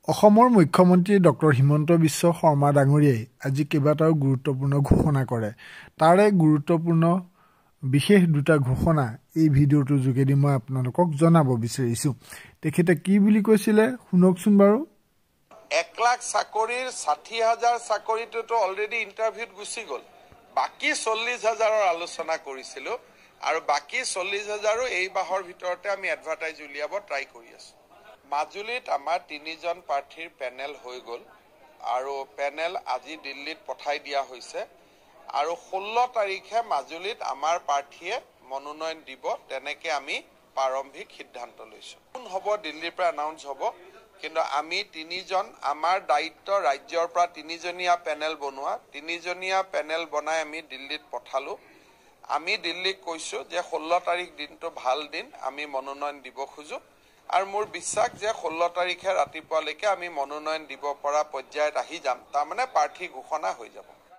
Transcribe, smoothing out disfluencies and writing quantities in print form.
অসমৰ মুখ্যমন্ত্ৰী ডক্টৰ হিমন্ত বিশ্ব শৰ্মা ডাঙৰীয়াই আজি কেইবাটাও গুৰুত্বপূৰ্ণ ঘোষণা কৰে। তাৰে গুৰুত্বপূৰ্ণ বিশেষ দুটা ঘোষণা এই ভিডিঅ'টোৰ যোগেদি মই আপোনালোকক জনাব বিচাৰিছো। তেখেতে কি বুলি কৈছিলে শুনকচোন বাৰু। 1 লাখ চাকৰিৰ 60,000 চাকৰিটোতো অলৰেডি ইণ্টাৰভিউত গুচি গ'ল। বাকি 40,000ৰ আলোচনা কৰিছিলো আৰু বাকি 40,000ৰো এই মাহৰ ভিতৰতে আমি এডভাৰটাইজ উলিয়াব ট্ৰাই কৰি আছো। মাজুলীত আমাৰ 3জন প্ৰাৰ্থীৰ পেনেল হৈ গ'ল আৰু পেনেল আজি দিল্লীত পঠাই দিয়া হৈছে আৰু 16 তাৰিখে মাজুলীত আমাৰ প্ৰাৰ্থীয়ে মনোনয়ন দিব। তেনেকে আমি প্ৰাৰম্ভিক সিদ্ধান্ত লৈছো। কোন হ'ব দিল্লীৰ পৰা এনাউন্স হ'ব, কিন্তু আমি 3জন আমাৰ দায়িত্ব ৰাজ্যৰ পৰা 3জনীয়া পেনেল বনোৱা, 3জনীয়া পেনেল বনাই আমি দিল্লীত পঠালো। আমি দিল্লীক কৈছো যে 16 তাৰিখ দিনটো ভাল দিন, আমি মনোনয়ন দিব খোজো আৰু মোৰ বিশ্বাস যে 16 তাৰিখে ৰাতিপুৱালৈকে আমি মনোনয়ন দিব পৰা পৰ্যায়ত আহি যাম। তাৰমানে প্ৰাৰ্থী ঘোষণা হৈ যাব।